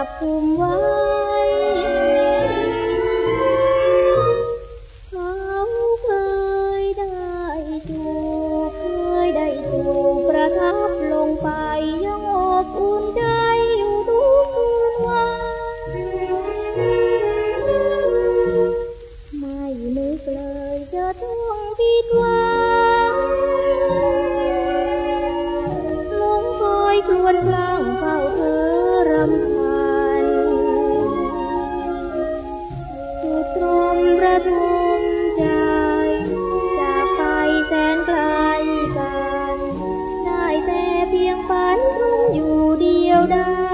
บคุมไว้เขาเคยได้จูบประทับลงไปยังอบอุ่นใจอยู่ทุกคืนวันไม่นึกเลยจะต้องผิดหวังลงคอยครวญครางเฝ้าเธอรำพันสุดตรมระทมใจจากไปแสนไกลกันได้แต่เพียงฝันคงอยู่เดียวดาย